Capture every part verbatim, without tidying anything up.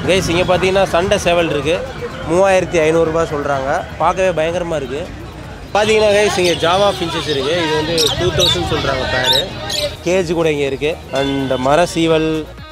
Guys இங்கே பார்த்தீங்கன்னா சண்டை சேவல் இருக்குது, மூவாயிரத்தி ஐநூறுரூபா சொல்கிறாங்க. பார்க்கவே பயங்கரமாக இருக்குது. பார்த்தீங்கன்னா கைஸ் இங்கே ஜாவா ஃபின்ச்சஸ் இருக்குது, இது வந்து டூ தௌசண்ட் சொல்கிறாங்க பேரு. கேஜ் கூட இங்கே இருக்குது. அண்ட் மர சீவல்.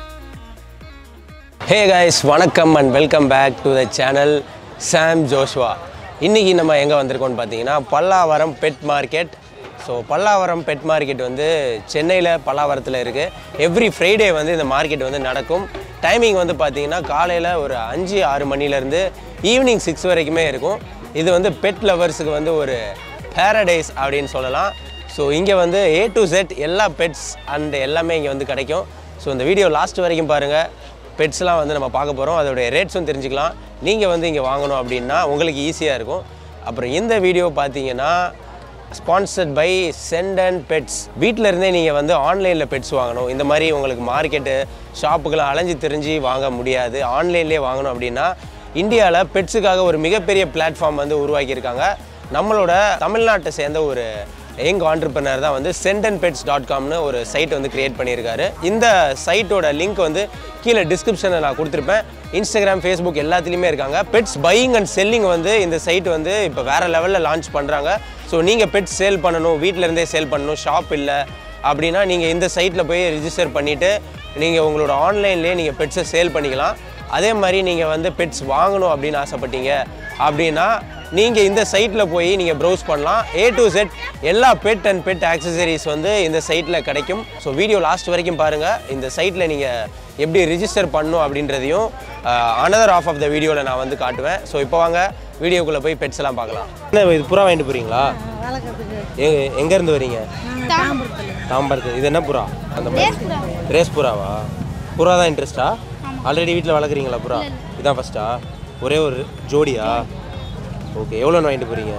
ஹே கைஸ், வணக்கம் and welcome back to the channel Sam Joshua. இன்றைக்கி நம்ம எங்கே வந்திருக்கோம்னு பார்த்தீங்கன்னா Pallavaram pet market. So Pallavaram pet market வந்து சென்னையில் பல்லாவரத்தில் இருக்குது. எவ்ரி ஃப்ரைடே வந்து இந்த மார்க்கெட் வந்து நடக்கும். டைமிங் வந்து பார்த்திங்கன்னா காலையில் ஒரு அஞ்சு ஆறு மணிலேருந்து ஈவினிங் சிக்ஸ் வரைக்குமே இருக்கும். இது வந்து பெட் லவர்ஸுக்கு வந்து ஒரு பேரடைஸ் அப்படின்னு சொல்லலாம். ஸோ இங்கே வந்து ஏ டு செட் எல்லா பெட்ஸ் அண்ட் எல்லாமே இங்கே வந்து கிடைக்கும். ஸோ இந்த வீடியோ லாஸ்ட் வரைக்கும் பாருங்கள். பெட்ஸ்லாம் வந்து நம்ம பார்க்க போகிறோம், அதோடைய ரேட்ஸும் தெரிஞ்சுக்கலாம். நீங்கள் வந்து இங்கே வாங்கணும் அப்படின்னா உங்களுக்கு ஈஸியாக இருக்கும். அப்புறம் இந்த வீடியோ பார்த்தீங்கன்னா sponsored by scent and pets. வீட்டில் இருந்தே நீங்கள் வந்து ஆன்லைனில் பெட்ஸ் வாங்கணும், இந்த மாதிரி உங்களுக்கு மார்க்கெட்டு ஷாப்புக்கெல்லாம் அலைஞ்சி தெரிஞ்சு வாங்க முடியாது, ஆன்லைன்லேயே வாங்கணும் அப்படின்னா இந்தியாவில் பெட்ஸுக்காக ஒரு மிகப்பெரிய பிளாட்ஃபார்ம் வந்து உருவாக்கியிருக்காங்க. நம்மளோட தமிழ்நாட்டை சேர்ந்த ஒரு யங் ஆண்டர்பிரனர் தான் வந்து சென்ட் அண்ட் பெட்ஸ் டாட் காம்னு ஒரு சைட் வந்து கிரியேட் பண்ணியிருக்காரு. இந்த சைட்டோட லிங்க் வந்து கீழே டிஸ்கிரிப்ஷனில் நான் கொடுத்துருப்பேன். இன்ஸ்டாகிராம், ஃபேஸ்புக் எல்லாத்துலேயுமே இருக்காங்க. பெட்ஸ் பையிங் அண்ட் செல்லிங் வந்து இந்த சைட் வந்து இப்போ வேறு லெவலில் லான்ச் பண்ணுறாங்க. ஸோ நீங்கள் பெட்ஸ் சேல் பண்ணணும், வீட்டில் இருந்தே சேல் பண்ணணும், ஷாப் இல்லை அப்படின்னா நீங்கள் இந்த சைட்டில் போய் ரிஜிஸ்டர் பண்ணிவிட்டு நீங்கள் உங்களோட ஆன்லைன்லேயே நீங்கள் பெட்ஸை சேல் பண்ணிக்கலாம். அதே மாதிரி நீங்கள் வந்து பெட்ஸ் வாங்கணும் அப்படின்னு ஆசைப்பட்டீங்க அப்படின்னா நீங்கள் இந்த சைட்டில் போய் நீங்கள் ப்ரௌஸ் பண்ணலாம். ஏ டு செட் எல்லா பெட் அண்ட் பெட் ஆக்சசரிஸ் வந்து இந்த சைட்டில் கிடைக்கும். ஸோ வீடியோ லாஸ்ட் வரைக்கும் பாருங்கள். இந்த சைட்டில் நீங்கள் எப்படி ரிஜிஸ்டர் பண்ணணும் அப்படின்றதையும் அனதர் ஆஃப் ஆஃப் த வீடியோவில் நான் வந்து காட்டுவேன். ஸோ இப்போ வாங்க வீடியோக்குள்ளே போய் பெட்ஸ் எல்லாம் பார்க்கலாம். என்ன இது புறா வாங்கிட்டு போகிறீங்களா? எங்க எங்கேருந்து வரீங்க? தாம்பரத்து. இது என்ன புறா? அந்த மாதிரி ரேஸ் புறாவா? புறா தான் இன்ட்ரெஸ்டா? ஆல்ரெடி வீட்டில் வளர்க்குறீங்களா புறா? இதுதான் ஃபஸ்ட்டா? ஒரே ஒரு ஜோடியா? ஓகே, எவ்வளோன்னு வாங்கிட்டு போகிறீங்க?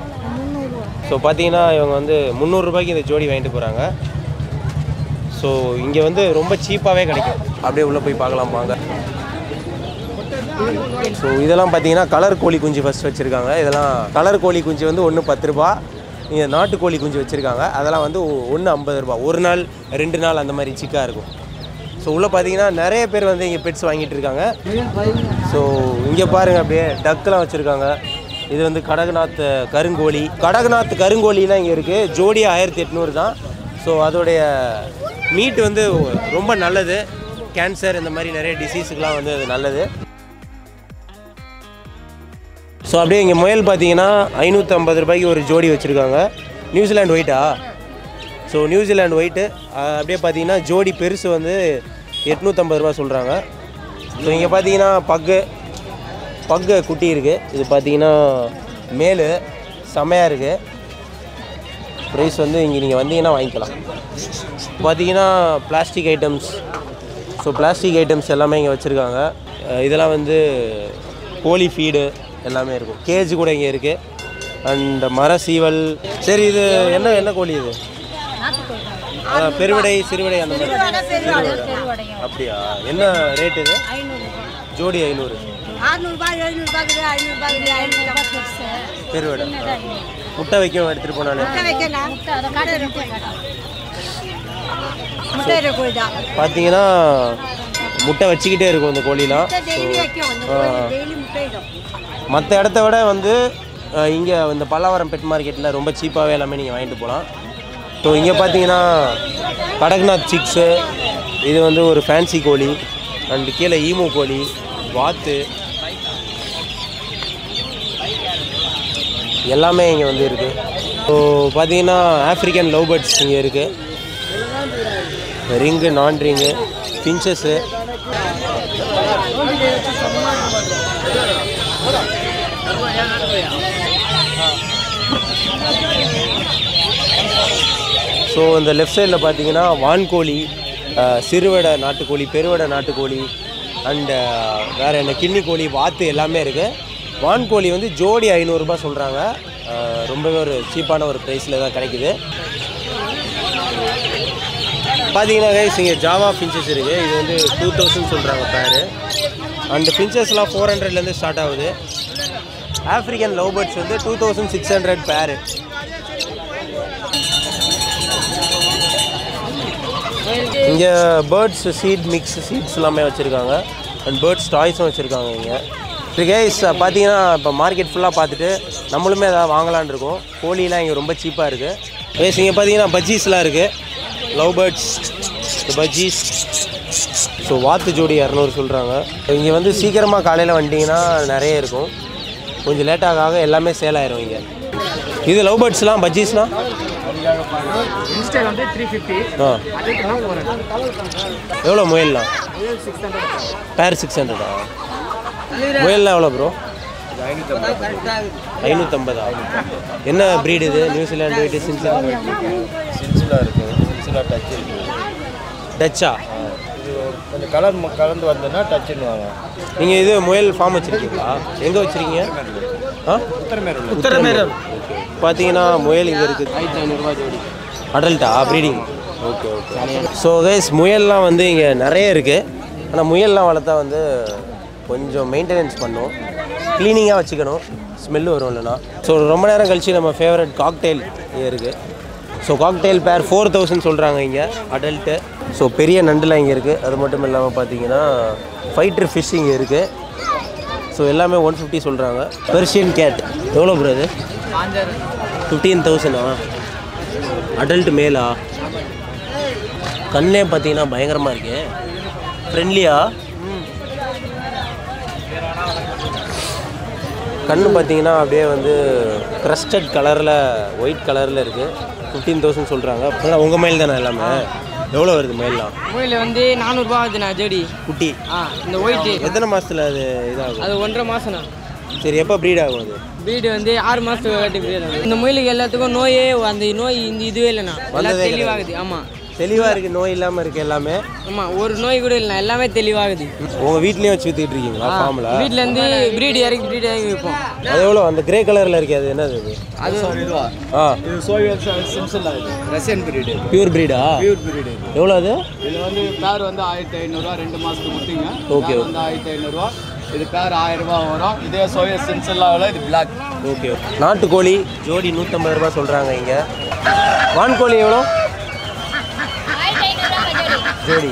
ஸோ பார்த்தீங்கன்னா இவங்க வந்து முந்நூறுரூபாய்க்கு இந்த ஜோடி வாங்கிட்டு போகிறாங்க. ஸோ இங்கே வந்து ரொம்ப சீப்பாகவே கிடைக்கும். அப்படியே உள்ளே போய் பார்க்கலாம் வாங்க. ஸோ இதெல்லாம் பார்த்தீங்கன்னா கலர் கோழி குஞ்சு ஃபஸ்ட் வச்சுருக்காங்க. இதெல்லாம் கலர் கோழி குஞ்சு வந்து ஒன்று பத்து ரூபா. இங்கே நாட்டு கோழி குஞ்சு வச்சுருக்காங்க, அதெல்லாம் வந்து ஒன்று ஐம்பது ரூபா. ஒரு நாள் ரெண்டு நாள் அந்த மாதிரி சிக்காக இருக்கும். ஸோ உள்ளே பார்த்தீங்கன்னா நிறைய பேர் வந்து இங்கே பெட்ஸ் வாங்கிட்டு இருக்காங்க. ஸோ இங்கே பாருங்கள், அப்படியே டக்கெலாம் வச்சுருக்காங்க. இது வந்து கடகநாத் கருங்கோழி. கடகநாத் கருங்கோழிலாம் இங்கே இருக்குது. ஜோடி ஆயிரத்தி எட்நூறு தான். ஸோ அதோடைய மீட் வந்து ரொம்ப நல்லது. கேன்சர் இந்த மாதிரி நிறைய டிசீஸுக்கெலாம் வந்து அது நல்லது. ஸோ அப்படியே இங்கே முயல் பார்த்தீங்கன்னா ஐநூற்றி ஐம்பது ரூபாய்க்கு ஒரு ஜோடி வச்சுருக்காங்க. நியூசிலாண்ட் ஒயிட்டா? ஸோ நியூசிலாண்ட் ஒயிட்டு அப்படியே பார்த்தீங்கன்னா ஜோடி பெருசு வந்து எட்நூற்றம்பது ரூபா சொல்கிறாங்க. ஸோ இங்கே பார்த்தீங்கன்னா பக்கு பக்கு குட்டி இருக்குது. இது பார்த்தீங்கன்னா மேலு செமையாக இருக்குது. ப்ரைஸ் வந்து இங்கே நீங்கள் வந்தீங்கன்னா வாங்கிக்கலாம். பார்த்தீங்கன்னா plastic items. So plastic items எல்லாமே இங்கே வச்சுருக்காங்க. இதெல்லாம் வந்து கோழி ஃபீடு எல்லாமே இருக்கும். கேஜ் கூட இங்கே இருக்குது. அண்ட் மர சீவல். சரி, இது என்ன என்ன கோழி இது? பெருவிடை, சிறுவிடை அந்த மாதிரி. அப்படியா? என்ன ரேட் இது? ஜோடி ஐநூறு. பெருவிடை முட்டை வைக்கும் எடுத்துகிட்டு போனாலே. பார்த்தீங்கன்னா முட்டை வச்சுக்கிட்டே இருக்கும் இந்த கோழிலாம். மற்ற இடத்த விட வந்து இங்கே இந்த பல்லாவரம் பெட் மார்க்கெட்டில் ரொம்ப சீப்பாகவே எல்லாமே நீங்கள் வாங்கிட்டு போகலாம். ஸோ இங்கே பார்த்தீங்கன்னா கடக்நாத் சிக்ஸு, இது வந்து ஒரு ஃபேன்சி கோழி. அண்டு கீழே ஈமு கோழி, வாத்து எல்லாமே இங்கே வந்து இருக்குது. ஸோ பார்த்தீங்கன்னா ஆஃப்ரிக்கன் லவ் பேர்ட்ஸ் இங்கே இருக்குது. ரிங்கு, நான் ரிங்கு, ஃபின்ச்சஸ்ஸு. ஸோ இந்த லெஃப்ட் சைடில் பார்த்தீங்கன்னா வான்கோழி, சிறுவடை நாட்டுக்கோழி, பெருவடை நாட்டுக்கோழி, அண்டு வேறு என்ன கிண்ணி கோழி, வாத்து எல்லாமே இருக்குது. வான்கோழி வந்து ஜோடி ஐநூறுரூபா சொல்கிறாங்க. ரொம்பவே ஒரு சீப்பான ஒரு ப்ரைஸில் தான் கிடைக்குது. பார்த்தீங்கன்னா கைஸ் இங்கே ஜாவா ஃபின்ச்சஸ் இருக்குது. இது வந்து டூ தௌசண்ட் சொல்கிறாங்க பேரு. அண்ட் ஃபின்ச்சஸ்லாம் ஃபோர் ஹண்ட்ரட்லேருந்து ஸ்டார்ட் ஆகுது. ஆஃப்ரிக்கன் லவ் பேர்ட்ஸ் வந்து டூ தௌசண்ட் சிக்ஸ் ஹண்ட்ரட் பேரு. இங்கே பேர்ட்ஸ் சீட் மிக்ஸ் சீட்ஸ் எல்லாமே வச்சுருக்காங்க. அண்ட் பேர்ட்ஸ் டாய்ஸும் வச்சுருக்காங்க இங்கே. இது கைஸ் பார்த்தீங்கன்னா இப்போ மார்க்கெட் ஃபுல்லாக பார்த்துட்டு நம்மளுமே எதாவது வாங்கலான்னு இருக்கோம். கோழிலாம் இங்கே ரொம்ப சீப்பாக இருக்குது. கைஸ் இங்கே பார்த்தீங்கன்னா பஜ்ஜீஸ்லாம் இருக்குது. Love birds பஜ்ஜீஸ். ஸோ வாத்து ஜோடி இரநூறு சொல்கிறாங்க. இங்கே வந்து சீக்கிரமாக காலையில் வந்துட்டிங்கன்னா நிறைய இருக்கும். கொஞ்சம் லேட்டாக ஆக எல்லாமே சேல் ஆயிரும் இங்கே. இது லவ் பேர்ட்ஸ்லாம் பஜ்ஜீஸ்லாம் ஆ எவ்வளோ முயல்லாம்? பேர் சிக்ஸ் ஹண்ட்ரடா? முயல்லாம் எவ்வளோ ப்ரோ? ஐநூற்றம்பதா? என்ன ப்ரீடு இது? நியூசிலாண்டு வெயிட்டு சின்சிலா சின்சிலா இருக்குது. சின்சிலா டச் இருக்குது. டச்சா? இது கொஞ்சம் கலர் கலந்து வந்ததுன்னா டச்சுன்னுவாங்க. நீங்கள் இது முயல் ஃபார்ம் வச்சுருக்கீங்களா? எங்கே வச்சுருக்கீங்க? ஆ உத்தரமேரூர். உத்தரமேரூர். பார்த்தீங்கன்னா முயல் இங்கே இருக்குது. ஆயிரத்தி ஐநூறுரூவா ஜோடி. அடல்ட்டா breeding? Okay okay. So guys முயல்லாம் வந்து இங்கே நிறைய இருக்குது. ஆனால் முயல்லாம் வளர்த்தா வந்து கொஞ்சம் மெயின்டெனன்ஸ் பண்ணும், க்ளீனிங்காக வச்சுக்கணும், ஸ்மெல்லு வரும் இல்லைனா. ஸோ ரொம்ப நேரம் கழிச்சு நம்ம ஃபேவரட் காக்டெயில் இங்கே இருக்குது. So cockatiel pair four thousand சொல்கிறாங்க இங்கே அடல்ட்டு. ஸோ பெரிய நண்டுலாம் இங்கே இருக்குது. அது மட்டும் இல்லாமல் பார்த்தீங்கன்னா ஃபைட்ரு ஃபிஷ் இங்கே இருக்குது. ஸோ எல்லாமே ஒன் ஃபிஃப்டி சொல்கிறாங்க. பெர்ஷியன் கேட் எவ்வளோ ப்ரோ அது? ஃபிஃப்டீன் தௌசண்டா? அடல்ட் மேலா? கண்ணே பார்த்தீங்கன்னா பயங்கரமாக இருக்கு. ஃப்ரெண்ட்லியா? கண்ணு பார்த்தீங்கன்னா அப்படியே வந்து க்ரஸ்டட் கலரில் ஒயிட் கலரில் இருக்குது. ஃபிஃப்டீன் தௌசண்ட் சொல்கிறாங்க. ஆனால் உங்கள் மயில் தானே எல்லாமே? எவ்வளோ வருது மயிலாம்? மயில் வந்து நானூறுரூவா ஆகுதுண்ணா ஜோடி குட்டி. ஆ இந்த ஒயிட்டு எத்தனை மாதத்தில் அது இதாகும்? அது ஒன்றரை மாதம்ண்ணா. சரி, எப்போ ப்ரீட் ஆகும் அது? ப்ரீடு வந்து ஆறு மாதத்துக்கு வாட்டி ப்ரீட் ஆகும். இந்த முயலுக்கு எல்லாத்துக்கும் நோயே அந்த நோய் இந்த இதுவே இல்லைண்ணா. எல்லாம் தெளிவாகுது. ஆமாம், தெளிவாக இருக்குது. நோய் இல்லாமல் இருக்குது எல்லாமே. ஆமாம், ஒரு நோய் கூட இல்லைண்ணா. எல்லாமே தெளிவாகுது. உங்கள் வீட்லேயும் வச்சு விற்றுக்கிட்டு இருக்கீங்களா ஃபார்மில்? வீட்டிலேருந்து ப்ரீடு இறக்கி ப்ரீடு இறக்கி வைப்போம். அது எவ்வளோ? அந்த கிரே கலரில் இருக்குது அது என்னது? அது அது இதுவா? ஆ இது சோவியத் சிம்சல் ஆகுது. Russian breed. பியூர் ப்ரீடா? Pure breed. எவ்வளோ அது? இது வந்து பேர் வந்து ஆயிரத்தி ஐநூறுரூவா ரெண்டு மாதத்துக்கு முட்டிங்க. ஓகே. வந்து ஆயிரத்தி ஐநூறுரூவா. இது பேர் ஆயிரம் ரூபா வரும். இதே சோவியத் சிம்சல்லாவில் இது பிளாக். ஓகே. நாட்டுக்கோழி ஜோடி நூற்றம்பது ரூபா சொல்கிறாங்க இங்கே. வான்கோழி எவ்வளோ ஜோடி?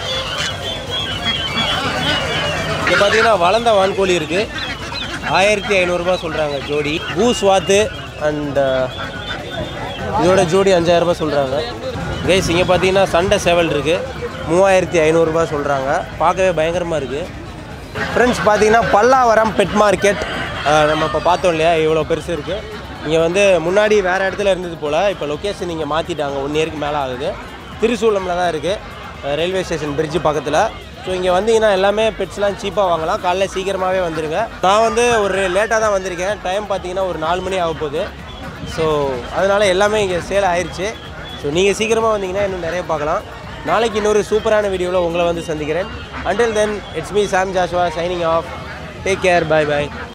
இங்கே பார்த்தீங்கன்னா வளர்ந்த வான்கோழி இருக்குது. ஆயிரத்தி ஐநூறுரூபா சொல்கிறாங்க ஜோடி. கூஸ் வாத்து அண்ட் இதோட ஜோடி அஞ்சாயிரரூபா சொல்கிறாங்க. கைஸ் இங்கே பார்த்தீங்கன்னா சண்டை சேவல் இருக்குது. மூவாயிரத்தி ஐநூறுரூபா சொல்கிறாங்க. பார்க்கவே பயங்கரமாக இருக்குது. ஃப்ரெண்ட்ஸ் பார்த்தீங்கன்னா பல்லாவரம் பெட் மார்க்கெட் நம்ம இப்போ பார்த்தோம் இல்லையா, இவ்வளோ பெருசு இருக்குது. இங்கே வந்து முன்னாடி வேறு இடத்துல இருந்தது போல் இப்போ லொக்கேஷன் இங்கே மாற்றிட்டாங்க. ஒன் இயருக்கு மேலே ஆகுது. திருசூலமில் தான் இருக்குது, ரயில்வே ஸ்டேஷன் பிரிட்ஜு பக்கத்தில். ஸோ இங்கே வந்தீங்கன்னா எல்லாமே பெட்ஸ்லாம் சீப்பாக வாங்கலாம். காலைல சீக்கிரமாகவே வந்துடுங்க. நான் வந்து ஒரு லேட்டாக தான் வந்திருக்கேன். டைம் பார்த்தீங்கன்னா ஒரு நாலு மணி ஆக போகுது. ஸோ அதனால் எல்லாமே இங்கே சேல் ஆயிடுச்சு. ஸோ நீங்கள் சீக்கிரமாக வந்தீங்கன்னா இன்னும் நிறைய பார்க்கலாம். நாளைக்கு இன்னொரு சூப்பரான வீடியோவில் உங்களை வந்து சந்திக்கிறேன். Until then, it's me Sam Joshua signing off. Take care. Bye bye.